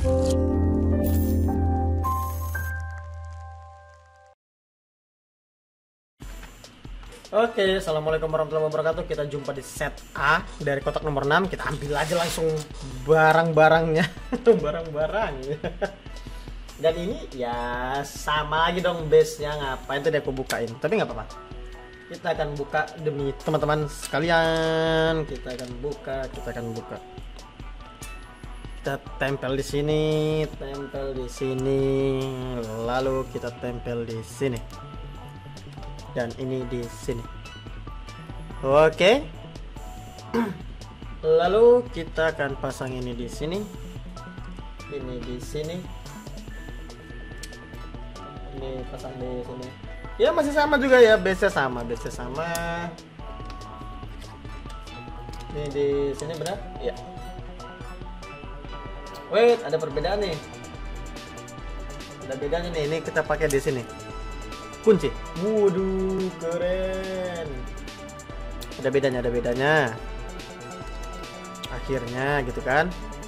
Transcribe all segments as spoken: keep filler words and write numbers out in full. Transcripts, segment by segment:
Oke, assalamualaikum warahmatullahi wabarakatuh. Kita jumpa di set A dari kotak nomor enam. Kita ambil aja langsung barang-barangnya. Barang-barang. Dan ini ya sama lagi dong base-nya. Ngapain tuh dia aku bukain? Tapi nggak apa-apa. Kita akan buka demi teman-teman sekalian. Kita akan buka, kita akan buka. Kita tempel di sini, tempel di sini, lalu kita tempel di sini. Dan ini di sini. Oke. Lalu kita akan pasang ini di sini. Ini di sini. Ini pasang di sini. Ya masih sama juga ya, base-nya sama, base-nya sama. Ini di sini benar? Ya. Wait, ada perbedaan nih. Ada bedanya nih. Ini kita pakai di sini. Kunci. Waduh, keren. Ada bedanya, ada bedanya. Akhirnya gitu kan.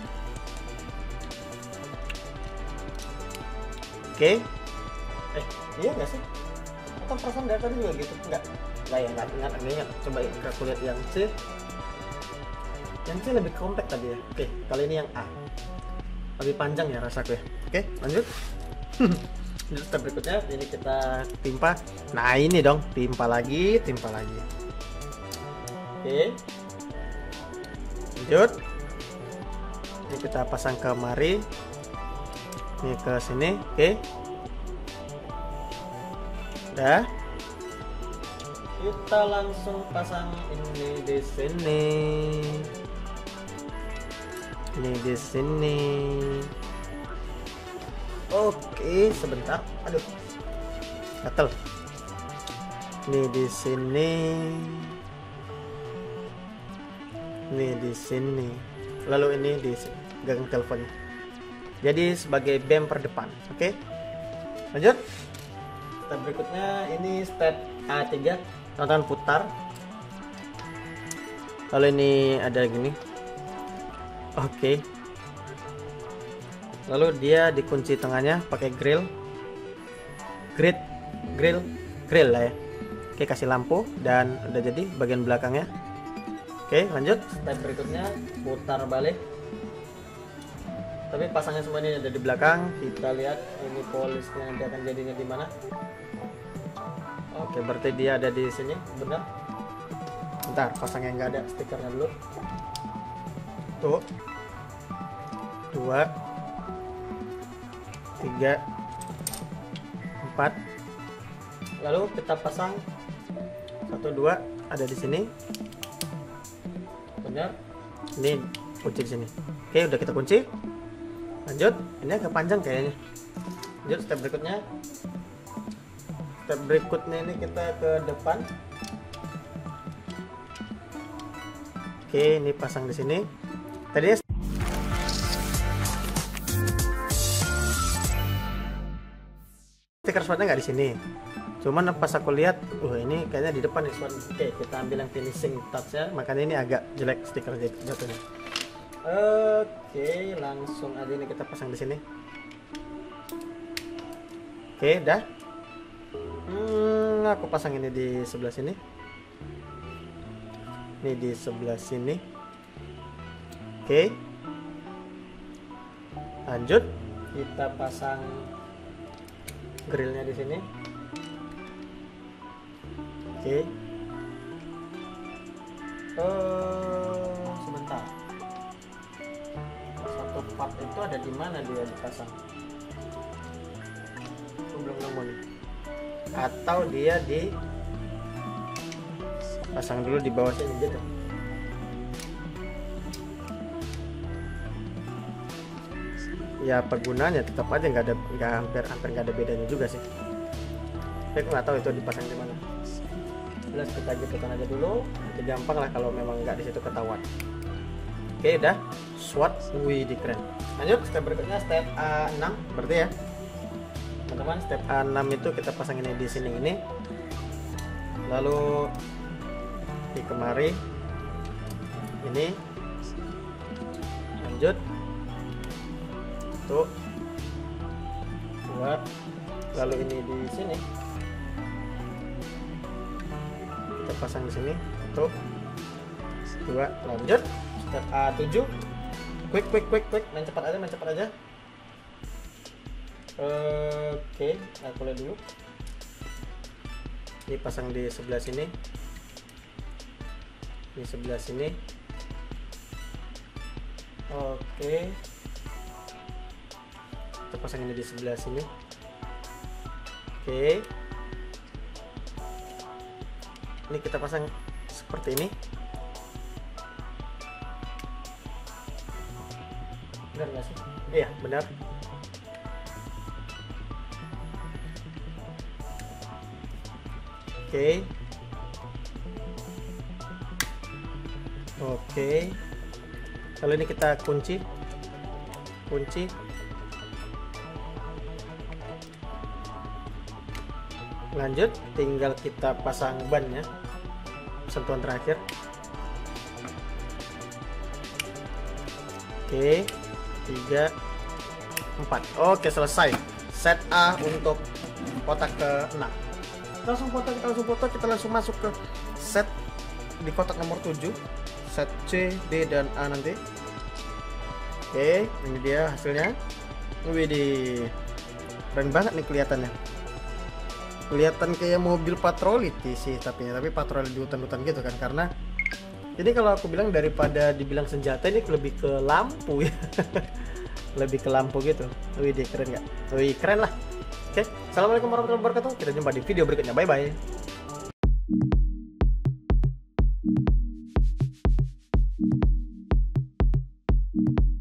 Oke. Eh, iya nggak sih? Atau perasaan dari tadi juga gitu? Enggak. Enggak ya, enggak ingat, enggak ingat. Coba aku lihat yang C. Yang C lebih compact tadi ya. Oke, kali ini yang A. Lebih panjang ya rasaku ya. Oke, lanjut. Step berikutnya ini kita timpa. Nah ini dong, timpa lagi, timpa lagi. Oke. Lanjut. Ini kita pasang ke mari. Ini ke sini. Oke. Udah. Kita langsung pasang ini di sini. Ini di sini. Oke, sebentar. Aduh. Gatel. Ini di sini. Ini di sini. Lalu ini di gagang teleponnya. Jadi sebagai bumper depan. Oke. Lanjut. Step berikutnya ini step A tiga. Teman-teman putar. Lalu ini ada gini. Oke. Lalu dia dikunci tengahnya pakai grill, grid, grill, grill lah ya. Oke, kasih lampu dan udah jadi bagian belakangnya. Oke, lanjut. Step berikutnya putar balik. Tapi pasangnya semua ini ada di belakang. Kita lihat ini polisnya nanti akan jadinya di mana. Oke, berarti dia ada di sini, benar? Bentar, pasangnya nggak ada stikernya dulu. Tuh, dua. tiga empat. Lalu kita pasang satu dua ada di sini. Benar. Ini kunci di sini. Oke, udah kita kunci. Lanjut. Ini agak panjang kayaknya. Lanjut step berikutnya. Step berikutnya ini kita ke depan. Oke, ini pasang di sini. Tadi stiker swordnya nggak di sini, cuman pas aku lihat, uh ini kayaknya di depan nih sword. Oke, kita ambil yang finishing touch ya, makanya ini agak jelek stiker jatuhnya. Oke, langsung aja ini kita pasang di sini. Oke, dah. Hmm, aku pasang ini di sebelah sini. Ini di sebelah sini. Oke. Lanjut, kita pasang grillnya di sini. Oke. Oh, sebentar. Satu part itu ada di mana dia dipasang? Aku belum nemu nih. Atau dia di pasang dulu di bawah sini gitu. Ya pergunaannya tetap aja nggak ada, nggak hampir hampir nggak ada bedanya juga sih. Tapi aku nggak tahu itu dipasang di mana. Jelas kita gitukan aja dulu. Nanti gampang lah kalau memang nggak di situ ketahuan. Oke, udah. SWAT, wih di keren. Lanjut step berikutnya step A enam berarti ya. Teman-teman, step A enam itu kita pasang ini di sini ini. Lalu di kemari ini. Lanjut. satu, dua, lalu ini di sini kita pasang di sini, satu, dua, lanjut step A tujuh, quick quick quick quick, main cepat aja, main cepat aja. Oke, aku lihat dulu. Ini pasang di sebelah sini, di sebelah sini. Oke, kita pasang ini di sebelah sini. Oke, ini kita pasang seperti ini. Benar nggak sih? Iya, benar. Oke. Oke. Kalau ini kita kunci. Kunci. Lanjut, tinggal kita pasang bannya. Sentuhan terakhir. Oke. tiga, empat. Oke, selesai. Set A untuk kotak ke enam. Langsung foto, kita langsung foto, kita langsung masuk ke set di kotak nomor tujuh. Set C, D, dan A nanti. Oke, ini dia hasilnya. Widih, keren banget nih kelihatannya. Kelihatan kayak mobil patroli sih, tapi tapi patroli di hutan-hutan gitu kan, karena ini kalau aku bilang daripada dibilang senjata, ini lebih ke lampu ya. Lebih ke lampu gitu. Widih, keren nggak? Wih, keren lah. Oke, assalamualaikum warahmatullahi wabarakatuh. Kita jumpa di video berikutnya. Bye bye.